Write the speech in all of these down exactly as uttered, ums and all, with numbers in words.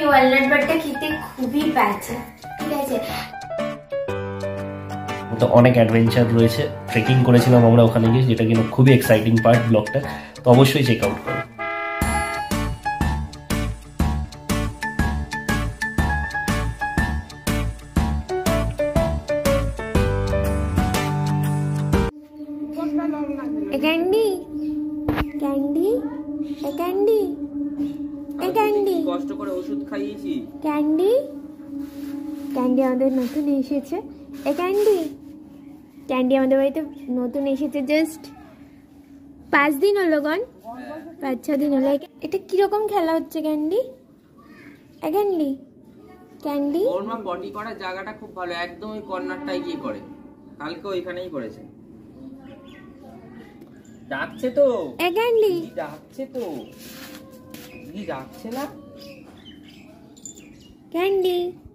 Walnut বারটা খেতে খুবই বাজে, ঠিক আছে। তো অনেক অ্যাডভেঞ্চার রয়েছে, ট্রেকিং করেছিলাম আমরা ওখানে গিয়ে, যেটা কিনা খুবই এক্সাইটিং পার্ট ব্লগটা, তো অবশ্যই চেক আউট করো। ক্যান্ডি ক্যান্ডি এ ক্যান্ডি এ ক্যান্ডি কষ্ট করে ওষুধ খাইয়েছি। ক্যান্ডি ক্যান্ডি আমাদের নতুন এসেছে। এ ক্যান্ডি ক্যান্ডি আমাদের বাড়িতে নতুন এসেছে, জাস্ট পাঁচ দিন হলো গন, পাঁচ ছ দিন হলো। এটা কিরকম খেলা হচ্ছে ক্যান্ডি? এ ক্যান্ডি ক্যান্ডি ওর মা পটি করার জায়গাটা খুব ভালো, একদম ওই কর্নারটাই গিয়ে করে, কালকে ওইখানেই করেছে। ডাকছে তো এ ক্যান্ডি ডাকছে তো দিদি ডাকছে না ক্যান্ডি।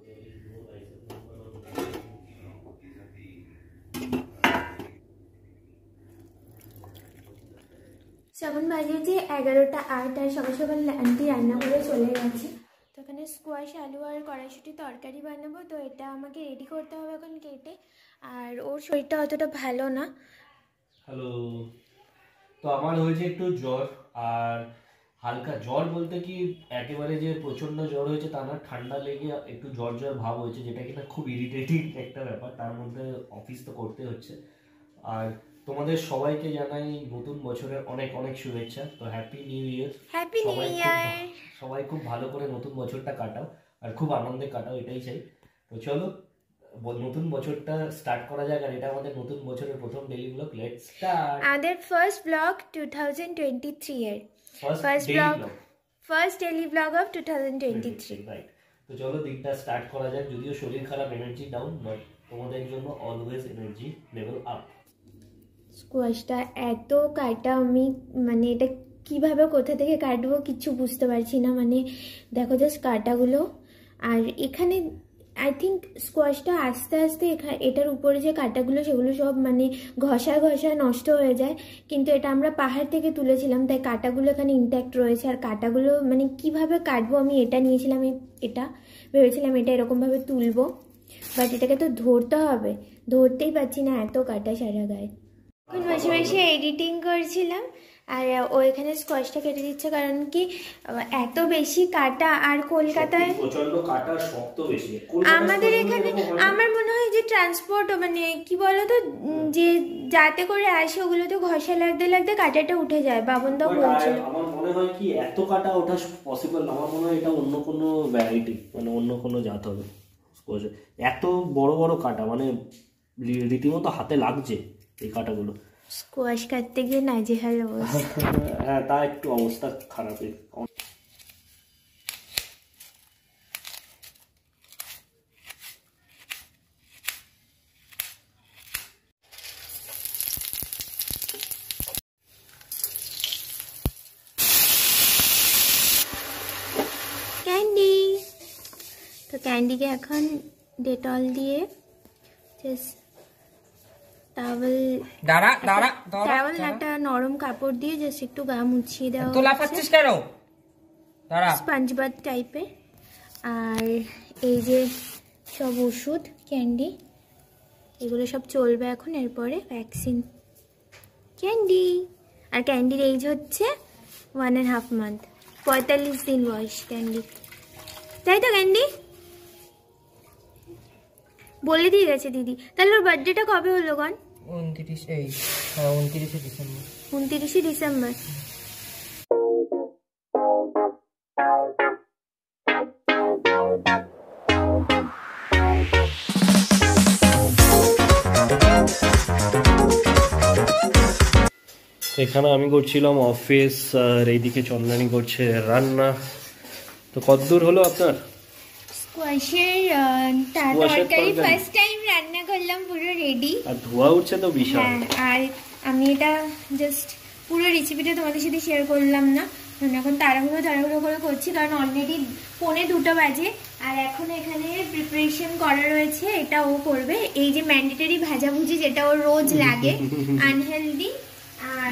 এখন বাজেছে এগারোটা আট, আর সকাল সকাল আন্টি রান্না করে চলে গেছে। তো এখানে স্কোয়াশ আলু আর কড়াইশুঁটি তরকারি বানাবো, তো এটা আমাকে রেডি করতে হবে এখন কেটে। আর ওর শরীরটা অতটা ভালো না। হ্যালো, তো আমার হয়েছে একটু জ্বর, আর হালকা জ্বর বলতে কি একেবারে যে প্রচন্ড জ্বর হয়েছে তা না, ঠান্ডা লেগে একটু জ্বর জ্বর ভাব হয়েছে, যেটা কিনা খুব ইরিটেটিং একটা ব্যাপার। তার মধ্যে অফিস তো করতে হচ্ছে। আর তোমাদের সবাইকে জানাই নতুন বছরের অনেক অনেক শুভেচ্ছা। তো happy new year, happy new year. সবাই খুব ভালো করে নতুন বছরটা কাটাও আর খুব আনন্দে কাটাও, এটাই চাই। তো চলো নতুন বছরটা স্টার্ট করা যাক, আর এটা আমাদের নতুন বছরের প্রথম ডেইলি ব্লগ। লেটস স্টার্ট আমাদের first blog two thousand twenty three এর first blog, first daily blog of two thousand twenty three, right. তো চলো দিনটা স্টার্ট করা যাক। যদিও শরীর খারাপ, এনার্জি ডাউন, বাট তোমাদের জন্য অলওয়েজ এনার্জি লেভেল আপ। স্কোয়াশটা এত কাটা, আমি মানে এটা কিভাবে কোথা থেকে কাটবো কিছু বুঝতে পারছি না। মানে দেখো জাস্ট কাটাগুলো, আর এখানে আই থিঙ্ক স্কোয়াশটা আস্তে আস্তে এটার উপরে যে কাটাগুলো সেগুলো সব মানে ঘষা ঘষা নষ্ট হয়ে যায়, কিন্তু এটা আমরা পাহাড় থেকে তুলেছিলাম তাই কাটাগুলো এখানে ইনট্যাক্ট রয়েছে। আর কাটাগুলো মানে কিভাবে কাটবো আমি এটা নিয়েছিলাম, এটা ভেবেছিলাম এটা এরকমভাবে তুলবো, বাট এটাকে তো ধরতে হবে, ধরতেই পারছি না, এত কাটা সারা গায়ে। এখন বসে বসে এডিটিং করছিলাম, আর ও এখানে স্কোয়াশটা কেটে দিচ্ছে, কারণ কি এত বেশি কাটা। আর কলকাতায় প্রচন্ড কাটা, শক্ত বেশি। আমাদের এখানে আমার মনে হয় যে ট্রান্সপোর্ট মানে কি বলতো, যে যাতে করে আসে ওগুলো তো ঘষা লাগতে লাগতে কাটাটা উঠে যায়। বাবন দাও বলছিল, আমার মনে হয় কি এত কাটা ওঠা পসিবল না, আমার মনে হয় এটা অন্য কোনো ভ্যারাইটি, মানে অন্য কোনো জাত হবে। এত বড় বড় কাটা, মানে রীতিমতো হাতে লাগছে এই কাটাগুলো। স্কোয়াশ কাটতে গিয়ে নাজেহাল অবস্থা। হ্যাঁ, তা একটু অবস্থা খারাপ। ক্যান্ডি, তো ক্যান্ডিকে এখন ডেটল দিয়ে জাস্ট টাওয়েল দাঁড়া দাঁড়া টাওয়েল একটা নরম কাপড় দিয়ে জাস্ট একটু গা মুছিয়ে দেওয়া। তো লাফাচ্ছিস কেন? দাঁড়া, স্পঞ্জ বাথ টাইপের। আর এই যে সব ওষুধ ক্যান্ডি, এগুলো সব চলবে এখন, এরপরে ভ্যাকসিন। ক্যান্ডি আর ক্যান্ডির এইজ হচ্ছে ওয়ান অ্যান্ড হাফ মান্থ, পঁয়তাল্লিশ দিন বয়স ক্যান্ডি, তাই তো ক্যান্ডি? বলে দিয়ে গেছে দিদি। তাহলে ওর বার্থডেটা কবে হলো গন? উনত্রিশে উনত্রিশে ডিসেম্বর। উনত্রিশে ডিসেম্বর। এখানে আমি করছিলাম অফিস, আর এইদিকে চন্দ্রানী করছে রান্না। তো কতদূর হলো আপনার? স্কোয়াশের তরকারি ফার্স্ট টাইম রান্না করলাম, পুরো রেডি, আর ধোয়া উঠছে তো বিশাল। আর আমি এটা জাস্ট পুরো রেসিপিটা তোমাদের সাথে শেয়ার করলাম না, কারণ এখন তাড়াহুড়ো তাড়াহুড়ো করে করছি, কারণ অলরেডি পৌনে দুটো বাজে। আর এখন এখানে প্রিপারেশন করা রয়েছে, এটা ও করবে, এই যে ম্যান্ডেটরি ভাজাভুজি যেটা ওর রোজ লাগে, আনহেলদি। আর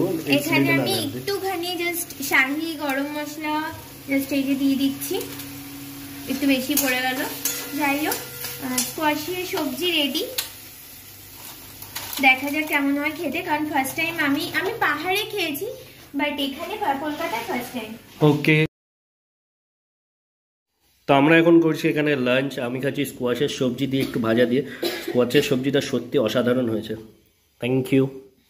এখানে আমি একটুখানি জাস্ট শাহি গরম মশলা জাস্ট এই যে দিয়ে দিচ্ছি, একটু বেশি পড়ে গেল। যাই হোক, স্কোয়াশের সবজি রেডি, দেখা যাক কেমন হয় খেতে, কারণ ফার্স্ট টাইম আমি আমি পাহাড়ে খেয়েছি, বাট এখানে কলকাতায় ফার্স্ট টাইম। ওকে, তো আমরা এখন করছি এখানে লাঞ্চ। আমি খাচ্ছি স্কোয়াশের সবজি দিয়ে একটু ভাজা দিয়ে। স্কোয়াশের সবজিটা সত্যি অসাধারণ হয়েছে, থ্যাংক ইউ।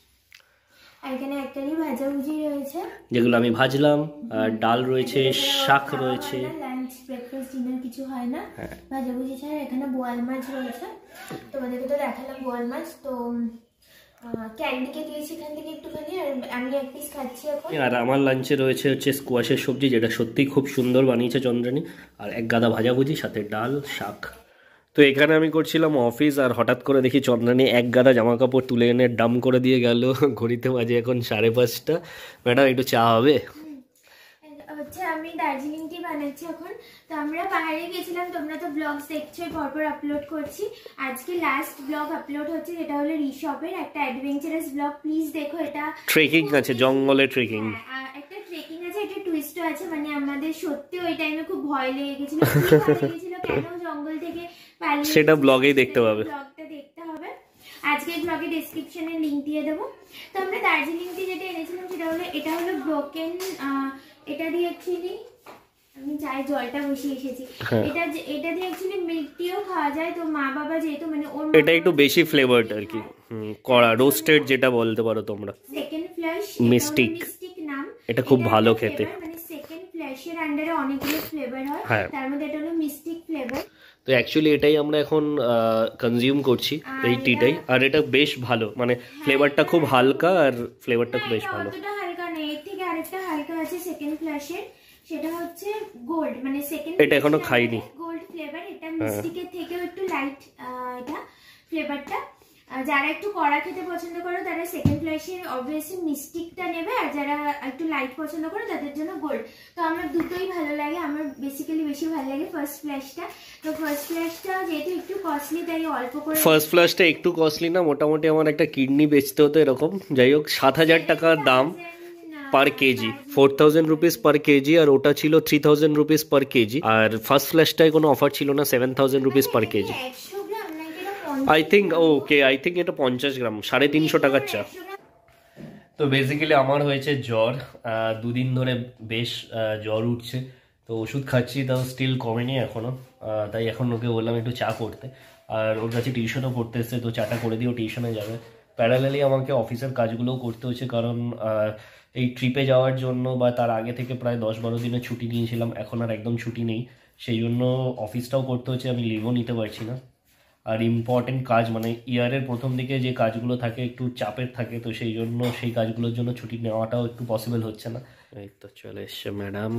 এখানে একটারই ভাজাভুজি রয়েছে, যেগুলো আমি ভাজলাম, আর ডাল রয়েছে, শাক রয়েছে। লাঞ্চ ব্রেকফাস্ট ডিনার কিছু হয় না ভাজাভুজি ছাড়া। এখানে বোয়াল মাছ রয়েছে, তোমাদেরকে তো দেখালাম বোয়াল মাছ। তো ক্যান্ডিকে দিয়েছি এখান থেকে একটুখানি, আর আমি এক পিস খাচ্ছি এখন। আর আমার লাঞ্চে রয়েছে হচ্ছে স্কোয়াশের সবজি, যেটা সত্যিই খুব সুন্দর বানিয়েছে চন্দ্রানী, আর এক গাদা ভাজাভুজি, সাথে ডাল শাক। তো এখানে আমি করছিলাম অফিস, আর হঠাৎ করে দেখি চন্দ্রানী এক গাদা জামা কাপড় তুলে এনে ডাম করে দিয়ে গেল। ঘড়িতে বাজে এখন সাড়ে পাঁচটা। ম্যাডাম একটু চা হবে? হচ্ছে আমি দার্জিলিং টি বানাচ্ছি এখন। তো আমরা পাহাড়ে গেছিলাম, তোমরা তো ব্লগস দেখছো, পরপর আপলোড করছি। আজকে লাস্ট ব্লগ আপলোড হচ্ছে, যেটা হলো ঋষভের একটা অ্যাডভেঞ্চারাস ব্লগ, প্লিজ দেখো। এটা ট্রেকিং আছে, জঙ্গলে ট্রেকিং, একটা ট্রেকিং আছে, একটা টুইস্টও আছে। মানে আমাদের সত্যি ওই টাইমে খুব ভয় লেগে গেছিল, লেগেছিল কেন জঙ্গল থেকে পালিয়ে, সেটা ব্লগেই দেখতে পাবে, ব্লগটা দেখতে হবে। আজকে ব্লগে ডেসক্রিপশনে লিংক দিয়ে দেবো। তো আমরা দার্জিলিং টি যেটা এনেছিলাম সেটা হলো, এটা হলো ব্রোকেন, এটা দিয়ে অ্যাকচুয়ালি আমি চাই জলটা বসিয়ে এসেছি। এটা এটা দিয়ে অ্যাকচুয়ালি মিল্ক টিও খাওয়া যায়। তো মা বাবা যেহেতু মানে ওর এটা একটু বেশি ফ্লেভারড আর কি, কড়া রোস্টেড যেটা বলতে পারো তোমরা। সেকেন্ড ফ্ল্যাশ মিস্টিক মিস্টিক নাম, এটা খুব ভালো খেতে। মানে সেকেন্ড ফ্ল্যাশের আন্ডারে অনেকগুলো ফ্লেভার হয়, তার মধ্যে এটা হলো মিস্টিক ফ্লেভার। তো অ্যাকচুয়ালি এটাই আমরা এখন কনজিউম করছি, এই টিটাই। আর এটা বেশ ভালো, মানে ফ্লেভারটা খুব হালকা, আর ফ্লেভারটা খুব বেশ ভালো। অতটা হালকা নেই, এর থেকে আরেকটা হালকা আছে সেকেন্ড ফ্ল্যাশের, সেটা হচ্ছে গোল্ড, মানে সেকেন্ড, এটা এখনো খাইনি, গোল্ড ফ্লেভার। এটা মিস্টিকের থেকেও একটু লাইট এটা ফ্লেভারটা। যারা একটু কড়া খেতে পছন্দ করো তারা সেকেন্ড ফ্ল্যাশের অবভিয়াসলি মিস্টিকটা নেবে, আর যারা একটু লাইট পছন্দ করো তাদের জন্য গোল্ড। তো আমার দুটোই ভালো লাগে, আমার বেসিক্যালি বেশি ভালো লাগে ফার্স্ট ফ্ল্যাশটা। তো ফার্স্ট ফ্ল্যাশটা যেহেতু একটু কস্টলি, তাই অল্প করে। ফার্স্ট ফ্ল্যাশটা একটু কস্টলি না, মোটামুটি আমার একটা কিডনি বেচতে হতো এরকম। যাই হোক, সাত হাজার টাকার দাম per kg, four thousand rupees per kg, আর ওটা ছিল three thousand rupees per kg. আর ফার্স্ট ফ্ল্যাশটায় কোনো অফার ছিল না, seven thousand rupees per kg. I think okay I think এটা পঞ্চাশ গ্রাম, সাড়ে তিনশো টাকার চা। তো বেসিক্যালি আমার হয়েছে জ্বর, দুদিন ধরে বেশ জ্বর উঠছে। তো ওষুধ খাচ্ছি, তাও স্টিল কমেনি এখনও। তাই এখন ওকে বললাম একটু চা করতে, আর ওর কাছে টিউশনও পড়তে এসছে, তো চাটা করে দিয়ে ও টিউশনে যাবে। প্যারালালি আমাকে অফিসের কাজগুলোও করতে হচ্ছে, কারণ এই ট্রিপে যাওয়ার জন্য বা তার আগে থেকে প্রায় দশ বারো দিনের ছুটি নিয়েছিলাম, এখন আর একদম ছুটি নেই। সেই জন্য অফিসটাও করতে হচ্ছে, আমি লিভও নিতে পারছি না। আর ইম্পর্টেন্ট কাজ, মানে ইয়ারের প্রথম দিকে যে কাজগুলো থাকে একটু চাপের থাকে, তো সেই জন্য সেই কাজগুলোর জন্য ছুটি নেওয়াটাও একটু পসিবল হচ্ছে না। এই তো চলে এসছে madam.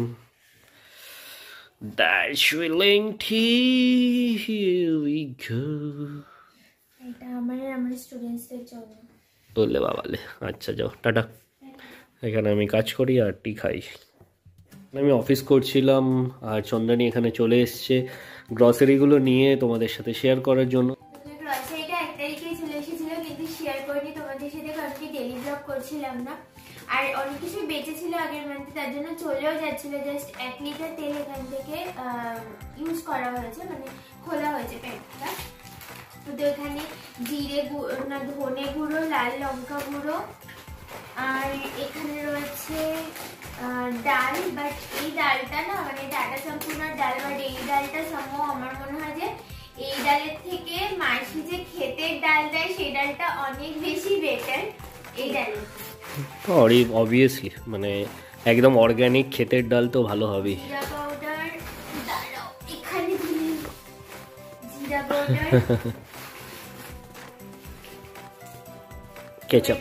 Darjeeling tea, here we go. এটা আমার আমার স্টুডেন্টসদের জন্য বললে বাবালে। আচ্ছা যাও, টাটা। এখানে আমি কাজ করি আর টি খাই। আমি অফিস করছিলাম, আর চন্দ্রানী এখানে চলে এসছে গ্রসারিগুলো নিয়ে তোমাদের সাথে শেয়ার করার জন্য। গ্রসারিটা এক তারিখেই চলে এসেছিল, কিন্তু শেয়ার করিনি তোমাদের সাথে, কারণ কি ডেলি ব্লগ করছিলাম না। আর অনেক কিছু বেঁচেছিল আগের মান্থে, তার জন্য চলেও যাচ্ছিল। জাস্ট এক লিটার তেল এখান থেকে ইউজ করা হয়েছে, মানে খোলা হয়েছে প্যাকেটটা। তো এখানে জিরে গুঁড়ো, না ধনে গুঁড়ো, লাল লঙ্কা গুঁড়ো, আর এখানে রয়েছে ডাল। বাট এই ডালটা না, মানে টাটা সম্পূর্ণ ডাল, বাট এই ডালটা সম্ভব আমার মনে হয় যে এই ডালের থেকে মাসি যে ক্ষেতের ডাল দেয় সেই ডালটা অনেক বেশি বেটার এই ডালের। অবভিয়াসলি মানে একদম অর্গানিক ক্ষেতের ডাল তো ভালো হবে। জিরা পাউডার, দাঁড়াও এখানে দিই, জিরা পাউডার, কেচাপ,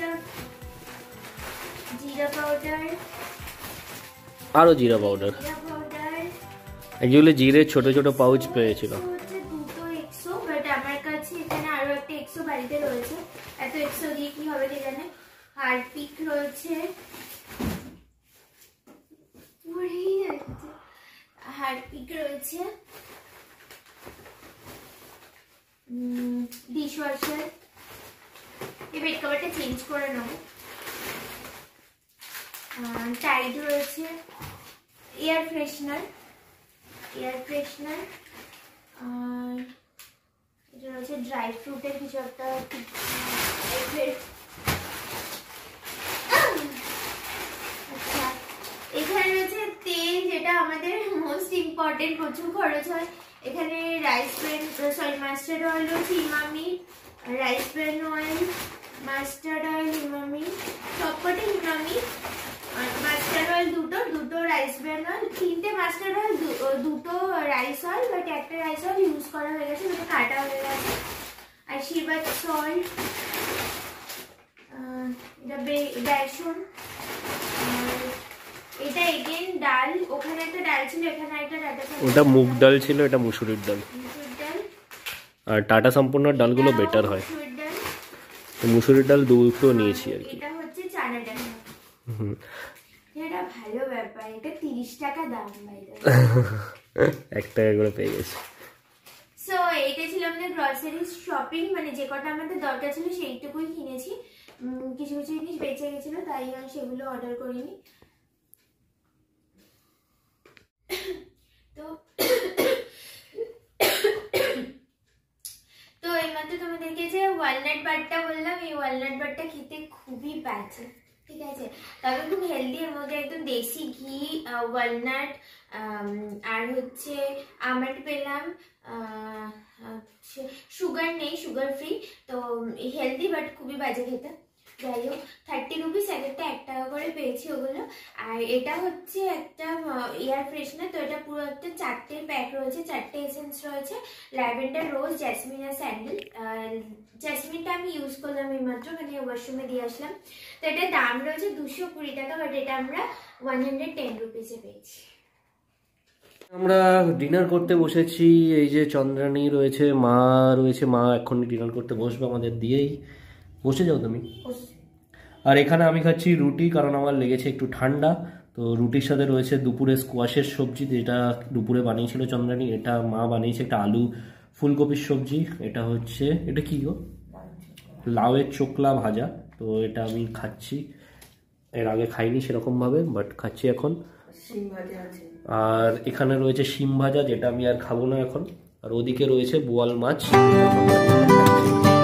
জিরা পাউডার, আরো জিরা পাউডার। এগুলো জিরে ছোট ছোট পাউচ পেয়েছিল, দুটো একশো। বাট আমার কাছে এখানে আরো একটা একশো বাড়িতে রয়েছে, এত একশো দিয়ে কি হবে কে জানে। হারপিক রয়েছে, হারপিক রয়েছে, ডিশওয়াশার। এই বেড কভারটা চেঞ্জ করে নেবো। টাইড রয়েছে, এয়ার ফ্রেশনার, এয়ার ফ্রেশনার, আর এটা রয়েছে ড্রাই ফ্রুটের কিছু একটা। আচ্ছা, এখানে রয়েছে তেল, যেটা আমাদের মোস্ট ইম্পর্টেন্ট, প্রচুর খরচ হয়। এখানে rice bran sorry mustard oil রয়েছে, Emami rice bran oil, mustard oil, Emami, সবকটি ইমামি, মাস্টার্ড অয়েল দুটো, দুটো রাইস ব্রেন অয়েল, তিনটে মাস্টার্ড অয়েল, দুটো রাইস অয়েল, বাট একটা রাইস অয়েল ইউজ করা হয়ে গেছে, দুটো কাটা হয়ে গেছে। আর আশীর্বাদ সল্ট, এটা বেসন, এটা এগেন ডাল, ওখানে একটা ডাল ছিল, এখানে একটা ডাটা, ওটা মুগ ডাল ছিল, এটা মুসুরির ডাল। আর টাটা সম্পূর্ণ ডালগুলো বেটার হয়, মুসুরির ডাল দুটো নিয়েছি আর কি। এটা হচ্ছে চানা ডাল। হুম, এটা ভালো ব্যাপার, এটা তিরিশ টাকা দাম বাইরে, এক টাকা করে পেয়ে গেছি। সো এইটা ছিল আমাদের গ্রসারি শপিং, মানে যে কটা আমাদের দরকার ছিল সেইটুকুই কিনেছি। কিছু কিছু জিনিস বেঁচে গেছিল, তাই আমি সেগুলো অর্ডার করিনি। তো তো এইমাত্র তোমাদেরকে যে ওয়ালনাট বারটা বললাম, এই ওয়ালনাট বারটা খেতে খুবই বাজে, ঠিক আছে, তবে খুব হেলদি। এর মধ্যে একদম দেশি ঘি, ওয়ালনাট আর হচ্ছে আমন্ড পেলাম, সুগার নেই, সুগার ফ্রি, তো হেলদি বাট খুবই বাজে খেতে। যাই হোক, থার্টি রুপিস এক একটা, এক টাকা করে পেয়েছি ওগুলো। আর এটা হচ্ছে একটা এয়ার ফ্রেশনার, তো এটা পুরো একটা চারটে প্যাক রয়েছে, চারটে এসেন্স রয়েছে, ল্যাভেন্ডার, রোজ, জ্যাসমিন আর স্যান্ডেল। জ্যাসমিনটা আমি ইউজ করলাম এইমাত্র, মানে ওয়াশরুমে দিয়ে আসলাম। তো এটার দাম রয়েছে দুশো কুড়ি টাকা, বাট এটা আমরা ওয়ান হান্ড্রেড টেন রুপিসে পেয়েছি। আমরা ডিনার করতে বসেছি, এই যে চন্দ্রানী রয়েছে, মা রয়েছে, মা এখন ডিনার করতে বসবে আমাদের দিয়েই। বসে যাও তুমি। আর এখানে আমি খাচ্ছি রুটি, কারণ আমার লেগেছে একটু ঠান্ডা। তো রুটির সাথে রয়েছে দুপুরে স্কোয়াশের সবজি, যেটা দুপুরে বানিয়েছিল চন্দ্রানী, এটা মা বানিয়েছে একটা আলু ফুলকপির সবজি। এটা হচ্ছে, এটা কি গো, লাউয়ের চোকলা ভাজা। তো এটা আমি খাচ্ছি, এর আগে খাইনি সেরকমভাবে, বাট খাচ্ছি এখন। আর এখানে রয়েছে শিম ভাজা, যেটা আমি আর খাবো না এখন। আর ওদিকে রয়েছে বোয়াল মাছ।